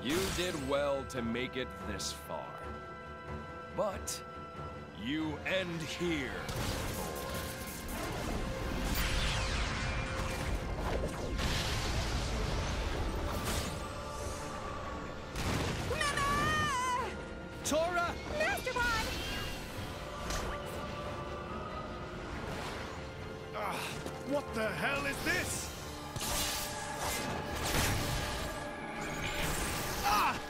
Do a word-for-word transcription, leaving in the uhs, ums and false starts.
You did well to make it this far. But you end here, Thor. Mama! Tora! Master Rod! Ah, what the hell is this? Ah!